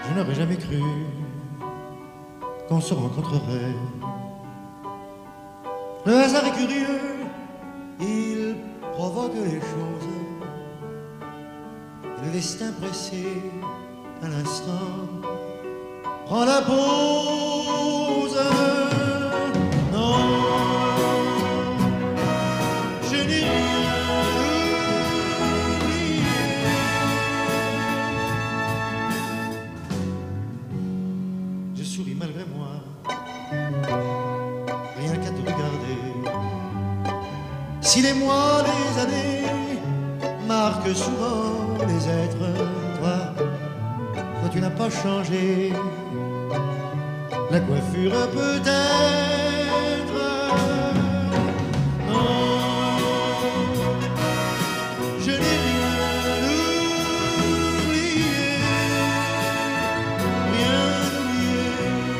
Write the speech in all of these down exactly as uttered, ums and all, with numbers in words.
Je n'aurais jamais cru qu'on se rencontrerait. Le hasard est curieux, il provoque les choses. Et le destin pressé, à l'instant, prend la pause. Non, je n'ai rien oublié. Je souris malgré moi, rien qu'à te regarder. Si les mois, les années marquent souvent les êtres, toi, toi tu n'as pas changé. La coiffure peut-être, non, je n'ai rien oublié, rien oublié.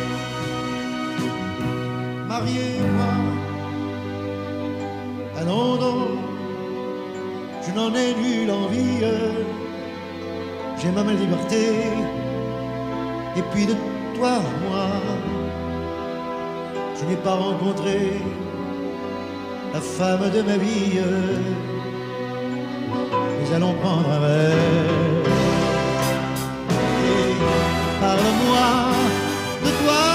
Marié, moi, à Londres, je n'en ai nulle envie. J'aime ma liberté, et puis de toi, moi, je n'ai pas rencontré la femme de ma vie. Nous allons prendre un verre et parle-moi de toi.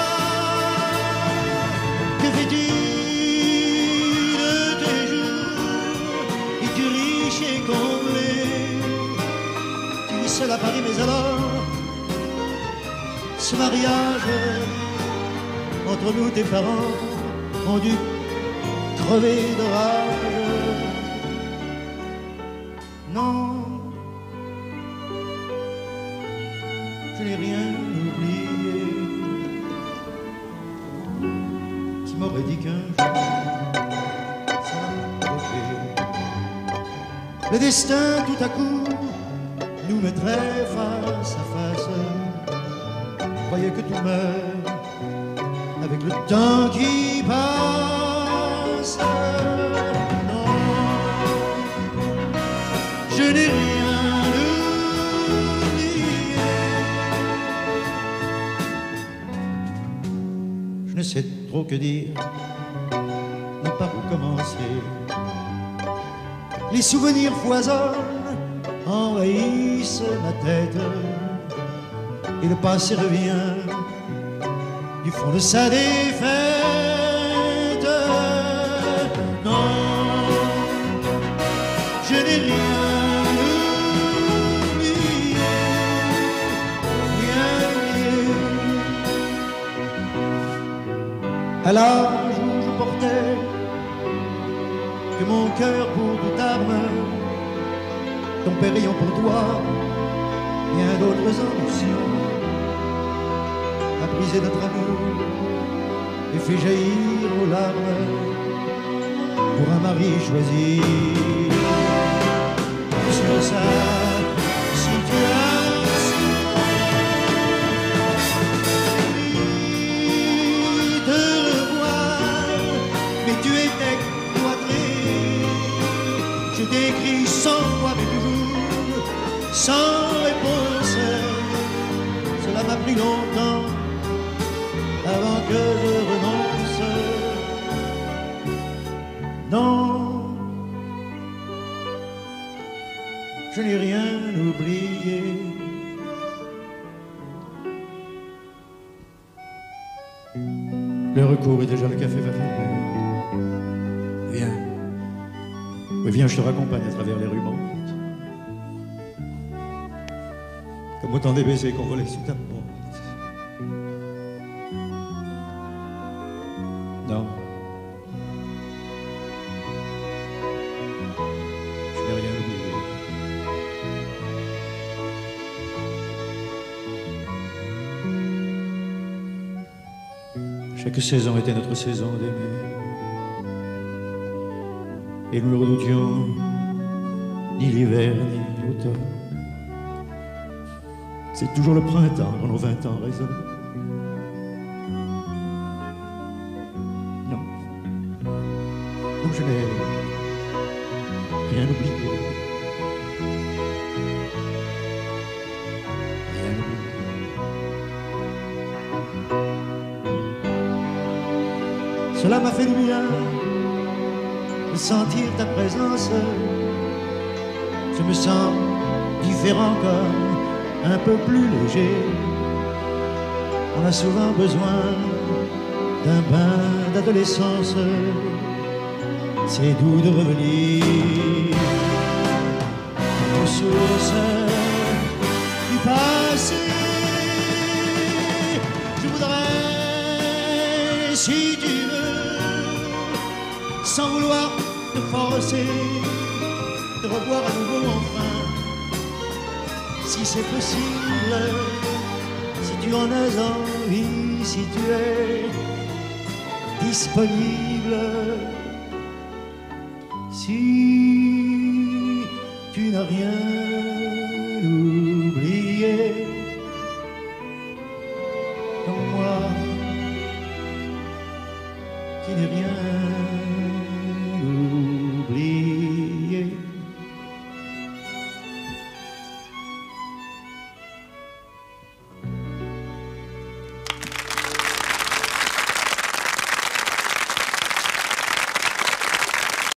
Que fais-tu de tes jours? Es-tu riche et comblé? Tu vis seul à Paris, mais alors ce mariage entre nous, tes parents ont dû crever de rage. Non, je n'ai rien oublié. Qui m'aurait dit qu'un jour ça m'aurait. Le destin tout à coup nous mettrait face à face. Croyez que tout meurt avec le temps qui passe. Non, je n'ai rien oublié. Je ne sais trop que dire, ni par où commencer. Les souvenirs foisonnent, envahissent ma tête. Et le passé revient du fond de sa défaite. Non, je n'ai rien oublié, rien oublié. À l'âge où je portais que mon cœur pour toute arme, ton père ayant pour toi bien d'autres ambitions, a brisé notre amour et fait jaillir nos larmes pour un mari choisi. Sur sa situation, de revoir, mais tu étais cloîtré. Je t'écris cent fois, mais toujours sans réponse. Cela m'a pris longtemps avant que je renonce. Non, je n'ai rien oublié. Le recours est déjà, le café va fermer. Viens, oui, viens, je te raccompagne à travers les rues mortes. Comme autant des baisers qu'on volait sous ta porte. Non, je n'ai rien oublié. Chaque saison était notre saison d'aimer, et nous ne redoutions ni l'hiver ni l'automne. C'est toujours le printemps quand nos vingt ans résonnent. Non, donc je n'ai rien oublié. Rien oublié. Cela m'a fait du bien de sentir ta présence. Je me sens différent comme un peu plus léger. On a souvent besoin d'un bain d'adolescence. C'est doux de revenir aux sources du passé. Je voudrais, si tu veux, sans vouloir te forcer, te revoir à nouveau enfin, si c'est possible, si tu en as envie, si tu es disponible, si tu n'as rien oublié, comme moi qui n'ai rien